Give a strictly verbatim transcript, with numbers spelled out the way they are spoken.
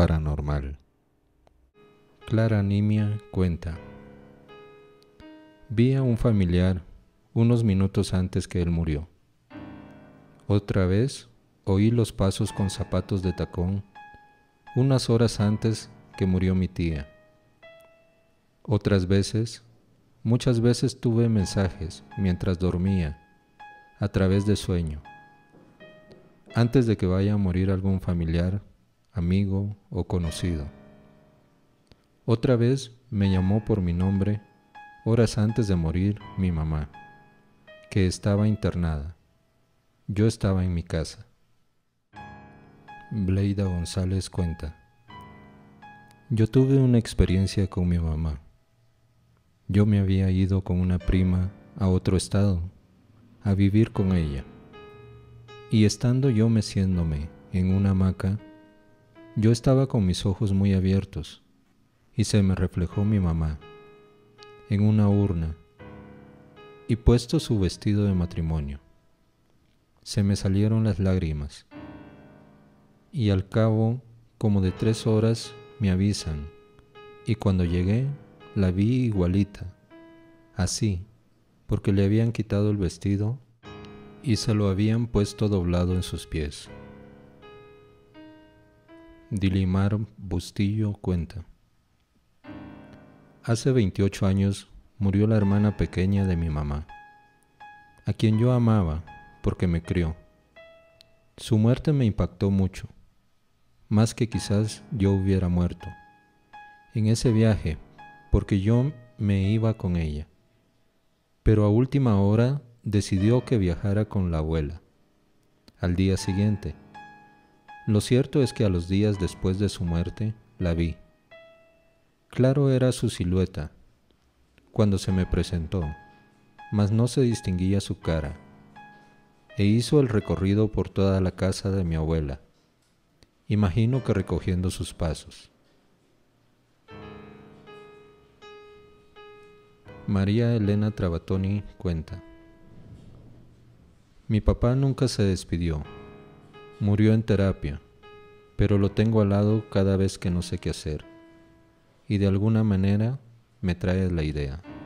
paranormal. Clara Nimia cuenta: vi a un familiar unos minutos antes que él murió. Otra vez oí los pasos con zapatos de tacón unas horas antes que murió mi tía. Otras veces, muchas veces tuve mensajes mientras dormía, a través de sueño, antes de que vaya a morir algún familiar, amigo o conocido. Otra vez me llamó por mi nombre horas antes de morir mi mamá, que estaba internada. Yo estaba en mi casa. Bleida González cuenta: yo tuve una experiencia con mi mamá. Yo me había ido con una prima a otro estado, a vivir con ella. Y estando yo meciéndome en una hamaca, yo estaba con mis ojos muy abiertos, y se me reflejó mi mamá, en una urna, y puesto su vestido de matrimonio. Se me salieron las lágrimas, y al cabo como de tres horas me avisan, y cuando llegué la vi igualita, así, porque le habían quitado el vestido y se lo habían puesto doblado en sus pies. Dilimar Bustillo cuenta: hace veintiocho años murió la hermana pequeña de mi mamá, a quien yo amaba porque me crió. Su muerte me impactó mucho, más que quizás yo hubiera muerto en ese viaje, porque yo me iba con ella, pero a última hora decidió que viajara con la abuela. Al día siguiente, lo cierto es que a los días después de su muerte la vi. Claro era su silueta cuando se me presentó, mas no se distinguía su cara, e hizo el recorrido por toda la casa de mi abuela, imagino que recogiendo sus pasos. María Elena Trabatoni cuenta: mi papá nunca se despidió, murió en terapia, pero lo tengo al lado cada vez que no sé qué hacer, y de alguna manera me trae la idea.